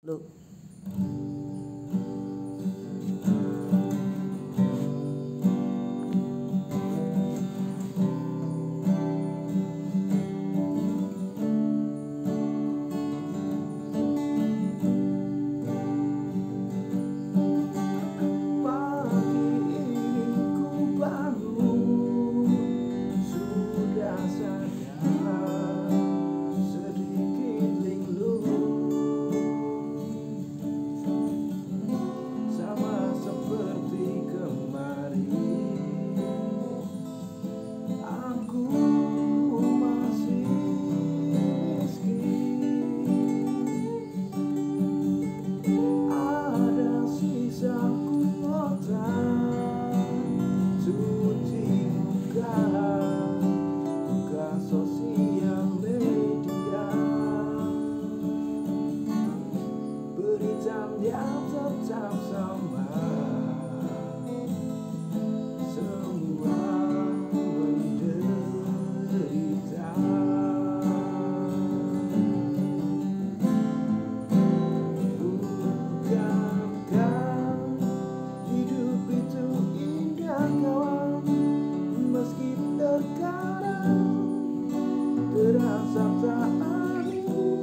Lu Pagi ini ku bangun, sudah sadar sedikit linglung, sama seperti kemarin. Aku masih miskin, ada sisa kuota cuci muka, buka sosial media, beritanya tetap sama, semua menderita. Bukankah hidup itu indah kawan, meski terkadang terasa tak adil,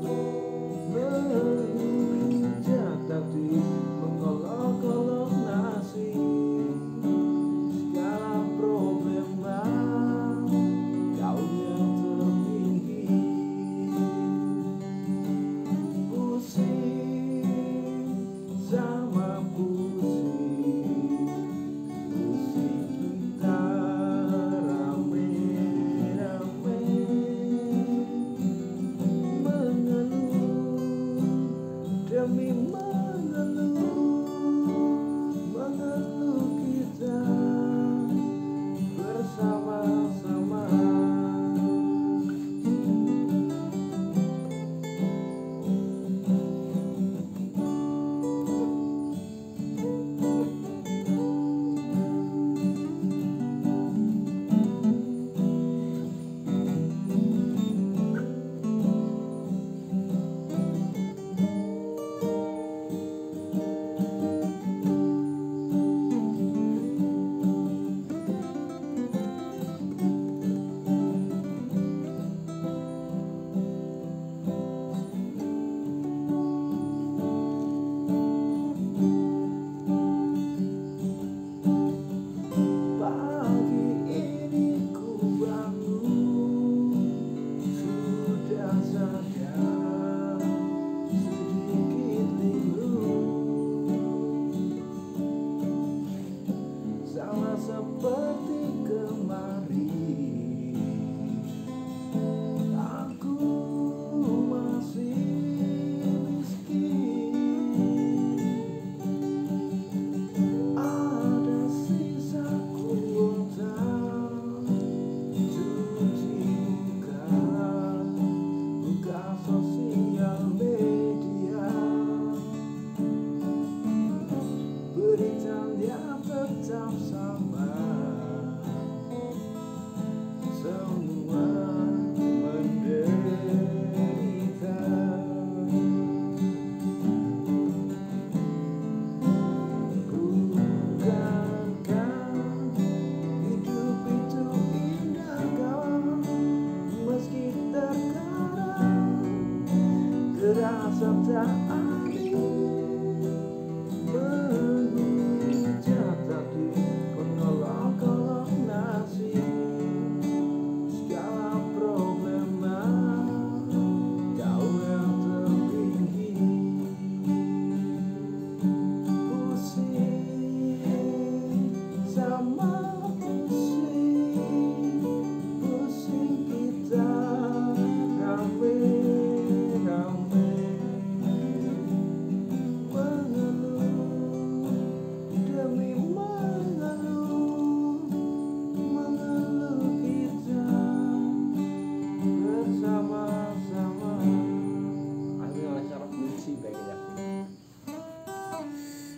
menginjak kaki, mengolok-olok nasib, segala problema kau yang tertinggi. Pusing sama pusing, pusing kita rame-rame, mengeluh demi